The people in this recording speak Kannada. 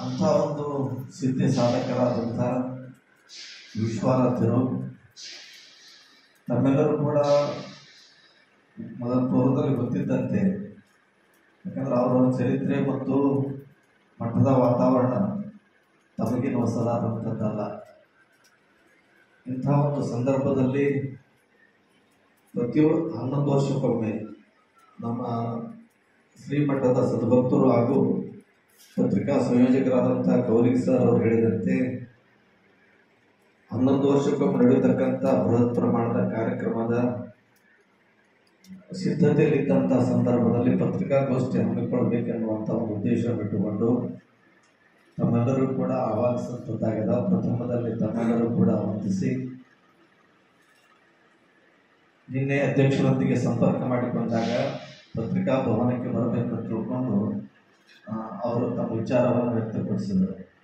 ಅಂಥ ಒಂದು ಸಿದ್ಧಿ ಸಾಧಕರಾದಂಥ ವಿಶ್ವನಾಥರು ತಮ್ಮೆಲ್ಲರೂ ಕೂಡ ಮೊದಲ ಪೂರ್ವದಲ್ಲಿ ಗೊತ್ತಿದ್ದಂತೆ, ಯಾಕಂದರೆ ಅವರ ಚರಿತ್ರೆ ಮತ್ತು ಮಠದ ವಾತಾವರಣ ತಮಗೇನು ಹೊಸದಾದಂಥದ್ದಲ್ಲ. ಇಂಥ ಒಂದು ಸಂದರ್ಭದಲ್ಲಿ ಪ್ರತಿಯೊಂದು 11 ವರ್ಷಕ್ಕೊಮ್ಮೆ ನಮ್ಮ ಶ್ರೀಮಠದ ಸದ್ಭಕ್ತರು ಹಾಗೂ ಪತ್ರಿಕಾ ಸಂಯೋಜಕರಾದಂಥ ಗೌರಿ ಸರ್ ಅವರು ಹೇಳಿದಂತೆ 11 ವರ್ಷಕ್ಕೊಮ್ಮೆ ನಡೆಯತಕ್ಕಂಥ ಬೃಹತ್ ಪ್ರಮಾಣದ ಕಾರ್ಯಕ್ರಮದ ಸಿದ್ಧತೆಯಲ್ಲಿದ್ದಂಥ ಸಂದರ್ಭದಲ್ಲಿ ಪತ್ರಿಕಾಗೋಷ್ಠಿ ಹಮ್ಮಿಕೊಳ್ಳಬೇಕೆನ್ನುವಂಥ ಒಂದು ಉದ್ದೇಶವನ್ನು ಇಟ್ಟುಕೊಂಡು ತಮ್ಮೆಲ್ಲರೂ ಕೂಡ ಆಹ್ವಾನಿಸಿದಂತಾಗಿದೆ. ಪ್ರಥಮದಲ್ಲಿ ತಮ್ಮೆಲ್ಲರೂ ಕೂಡ ವಂದಿಸಿ, ನಿನ್ನೆ ಅಧ್ಯಕ್ಷರೊಂದಿಗೆ ಸಂಪರ್ಕ ಮಾಡಿಕೊಂಡಾಗ ಪತ್ರಿಕಾ ಭವನಕ್ಕೆ ಬರಬೇಕಂತ ತಿಳ್ಕೊಂಡು ಅವರು ತಮ್ಮ ವಿಚಾರವನ್ನು ವ್ಯಕ್ತಪಡಿಸಿದರು.